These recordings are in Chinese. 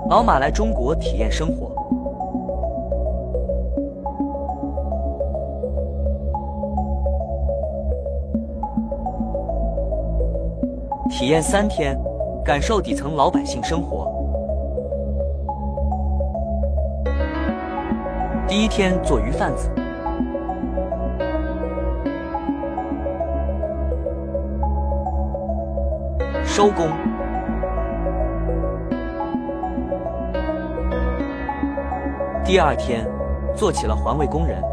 老马来中国体验生活。体验3天，感受底层老百姓生活。第1天做鱼贩子，收工。第2天，做起了环卫工人。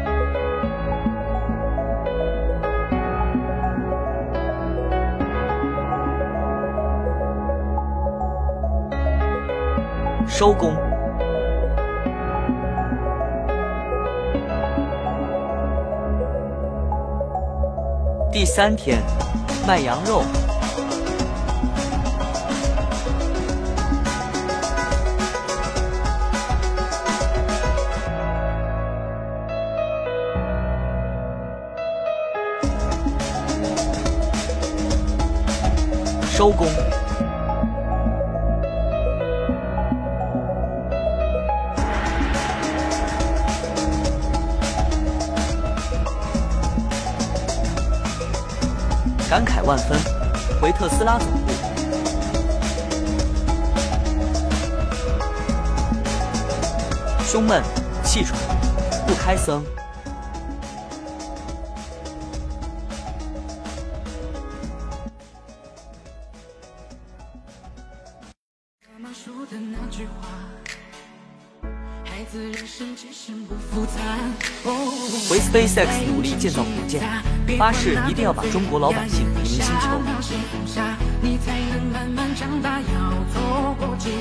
收工。第3天，卖羊肉。收工。感慨万分，回特斯拉总部。胸闷、气喘，不开僧。 妈妈说的那句话，孩子人生其实不复杂。 回 SpaceX 努力建造火箭，发誓一定要把中国老百姓移民星球。 你才能慢慢长大，要走过几